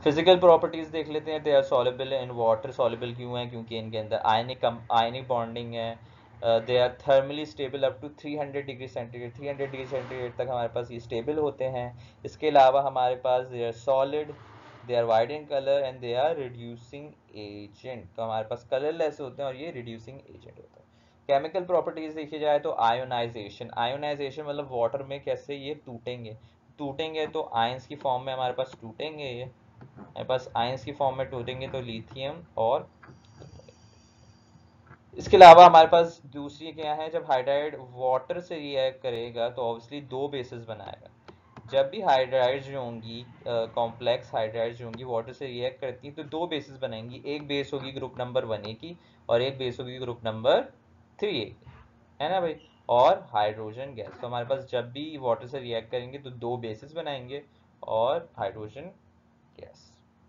Physical properties देख लेते हैं। They are soluble in water. Soluble क्यों है? क्योंकि इनके अंदर आयनिक बॉन्डिंग है। They are thermally stable up to 300 degree centigrade. 300 degree centigrade तक हमारे पास ये स्टेबल होते हैं। इसके अलावा हमारे पास they are solid, they are white in colour and they are reducing agent. तो हमारे पास कलरलेस होते हैं और ये रिड्यूसिंग एजेंट होता है। केमिकल प्रॉपर्टीज देखी जाए तो आयोनाइजेशन। आयोनाइजेशन मतलब वाटर में कैसे ये टूटेंगे। टूटेंगे तो आयंस की फॉर्म में हमारे पास टूटेंगे। ये हमारे पास आयंस की फॉर्म में टूटेंगे तो लिथियम और इसके अलावा हमारे पास दूसरी क्या है, जब हाइड्राइड वाटर से रिएक्ट करेगा तो ऑब्वियसली दो बेसिस बनाएगा। जब भी हाइड्राइड्स जो होंगी, कॉम्प्लेक्स हाइड्राइड्स जो होंगी वाटर से रिएक्ट करती हैं तो दो बेसिस बनाएंगी। एक बेस होगी ग्रुप नंबर 1A की और एक बेस होगी ग्रुप नंबर 3A की, है ना भाई। और हाइड्रोजन गैस, तो हमारे पास जब भी वाटर से रिएक्ट करेंगे तो दो बेसिस बनाएंगे और hydrogen gas.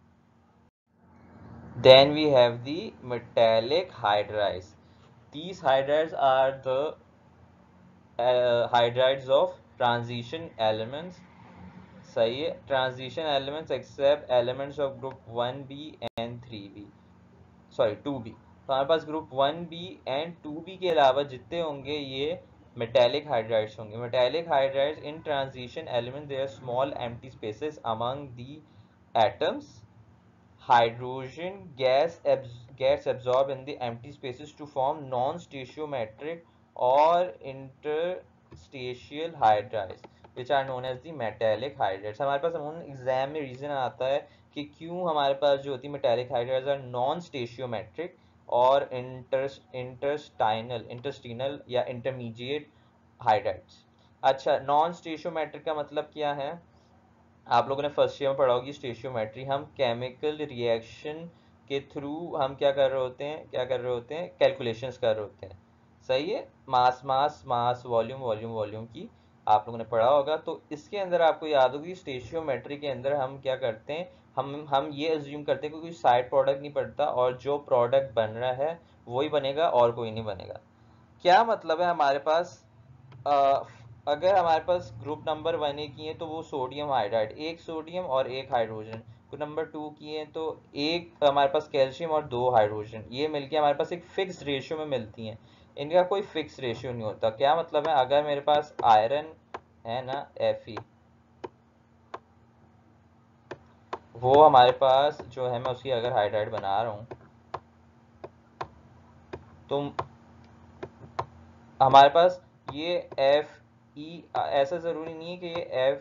Then we have the metallic hydrides. These hydrides are the hydrides of transition elements. सही है, transition elements except elements of group 1b and 3b, sorry 2b। तो हमारे पास ग्रुप 1b एंड 2b के अलावा जितने होंगे ये metallic hydrides होंगे। Metallic hydrides in transition element their small empty spaces among the atoms. Hydrogen gets absorbed in the empty spaces to form non-stoichiometric or interstitial hydrides which are known as the metallic hydrides। हमारे पास exam में reason आता है कि क्यों हमारे पास जो होती है metallic hydrides are non stoichiometric और इंटरस्टिनल या इंटरमीडिएट हाइड्राइड्स। अच्छा, नॉन स्टेशियोमेट्रिक का मतलब क्या है? आप लोगों ने फर्स्ट ईयर में पढ़ा होगी स्टेशियोमेट्री। हम केमिकल रिएक्शन के थ्रू हम क्या कर रहे होते हैं, कैलकुलेशंस कर रहे होते हैं। सही है, mass mass mass, volume volume volume की आप लोगों ने पढ़ा होगा। तो इसके अंदर आपको याद होगी स्टेशियोमेट्री के अंदर हम क्या करते हैं, हम ये अज्यूम करते हैं कि कोई साइड प्रोडक्ट नहीं पड़ता और जो प्रोडक्ट बन रहा है वही बनेगा और कोई नहीं बनेगा। क्या मतलब है हमारे पास, अगर हमारे पास ग्रुप नंबर 1A की है तो वो सोडियम हाइड्राइड, एक सोडियम और एक हाइड्रोजन। ग्रुप नंबर 2 की है तो एक हमारे पास कैल्शियम और दो हाइड्रोजन, ये मिलके हमारे पास एक फिक्स रेशियो में मिलती हैं। इनका कोई फिक्स रेशियो नहीं होता। क्या मतलब है, अगर मेरे पास आयरन है ना Fe, वो हमारे पास जो है मैं उसकी अगर हाइड्राइड बना रहा हूँ तो हमारे पास ये Fe, ऐसा ज़रूरी नहीं है कि ये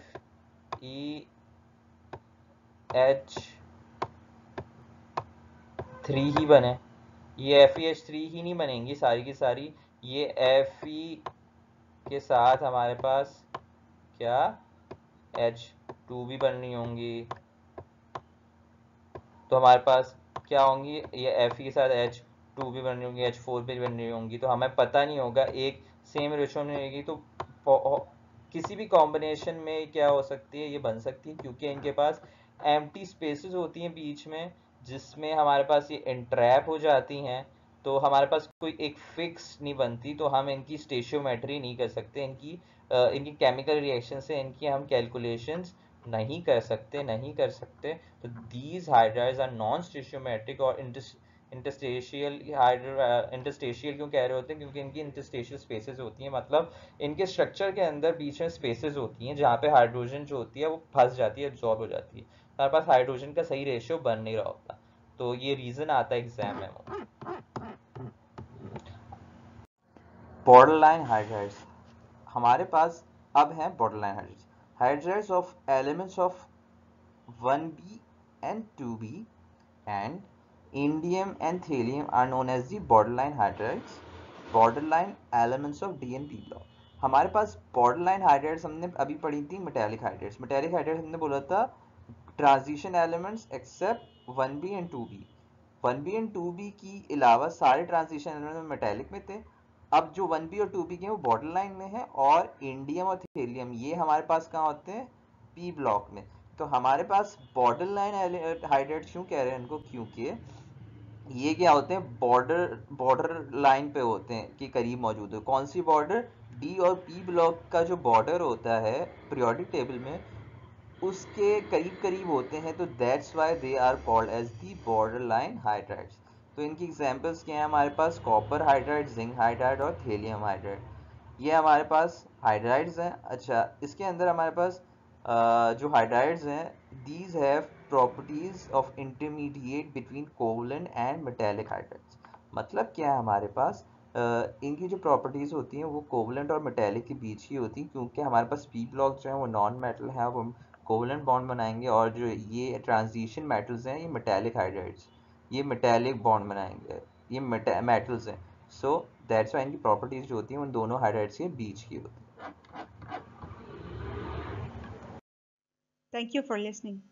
FeH3 ही बने। ये FeH3 ही नहीं बनेंगी सारी की सारी, ये Fe के साथ हमारे पास क्या H2 भी बननी होंगी। तो हमारे पास क्या होंगी, ये Fe के साथ H2 भी बननी होंगी, H4 भी बननी होंगी। तो हमें पता नहीं होगा, एक सेम रेशो में रहेगी तो किसी भी कॉम्बिनेशन में क्या हो सकती है, ये बन सकती है क्योंकि इनके पास एम्प्टी स्पेसेस होती हैं बीच में जिसमें हमारे पास ये इंट्रैप हो जाती हैं। तो हमारे पास कोई एक फिक्स नहीं बनती, तो हम इनकी स्टेशियोमेट्री नहीं कर सकते, इनकी केमिकल रिएक्शन से इनकी हम कैलकुलेशंस नहीं कर सकते। तो these hydrides are non stoichiometric और इंटरस्टेशियल। इंटरस्टेशियल क्यों कह रहे होते हैं? क्योंकि इनकी इंटरस्टेशियल स्पेसेस होती हैं, मतलब इनके स्ट्रक्चर के अंदर बीच में स्पेसेस होती हैं जहाँ पे हाइड्रोजन जो होती है वो फंस जाती है, एब्जॉर्ब हो जाती है। हमारे पास हाइड्रोजन का सही रेशियो बन नहीं रहा होता। तो ये रीजन आता है एग्जाम में। बॉर्डरलाइन हाइड्राइड्स हमारे पास अब हैं। Borderline hydrides, hydrides of elements of 1b and 2b and indium and thallium are known as the borderline hydrides, borderline elements of D and P block। हमारे पास borderline hydrides हमने अभी पढ़ी थी metallic hydrides। metallic hydrides हमने बोला था transition elements except 1b and 2b। 1b and 2b की अलावा सारे ट्रांजिशन एलिमेंट मेटेलिक में थे। अब जो 1b और 2b के हैं वो बॉर्डर लाइन में है और इंडियम और थेलियम ये हमारे पास कहाँ होते हैं, पी ब्लॉक में। तो हमारे पास बॉर्डर लाइन हाइड्राइड क्यों कह रहे हैं इनको, क्योंकि ये क्या होते हैं, बॉर्डर लाइन पे होते हैं कि करीब मौजूद है। कौन सी बॉर्डर, डी और पी ब्लॉक का जो बॉर्डर होता है पीरियोडिक टेबल में उसके करीब करीब होते हैं, तो that's why they are called as the border line hydrides. तो इनकी एग्जांपल्स क्या हैं हमारे पास? कॉपर हाइड्राइड, जिंक हाइड्राइड और थेलियम हाइड्राइड। ये हमारे पास हाइड्राइड्स हैं। अच्छा, इसके अंदर हमारे पास जो हाइड्राइड्स हैं, these have properties of intermediate between covalent and metallic hydrides. मतलब क्या है हमारे पास? इनकी जो प्रॉपर्टीज़ होती हैं वो कोवलेंट और मेटेलिक के बीच ही होती हैं, क्योंकि हमारे पास पी ब्लॉक जो है वो नॉन मेटल है, वो कोवलेंट बॉन्ड बनाएंगे, और जो ये ट्रांजिशन मेटल्स हैं, ये मेटेलिक हाइड्राइड्स, ये मेटेलिक बॉन्ड बनाएंगे, ये मेटल्स हैं। सो दैट्स वाई इनकी प्रॉपर्टीज़ जो होती हैं उन दोनों हाइड्राइड्स के बीच की होती हैं। Thank you for listening.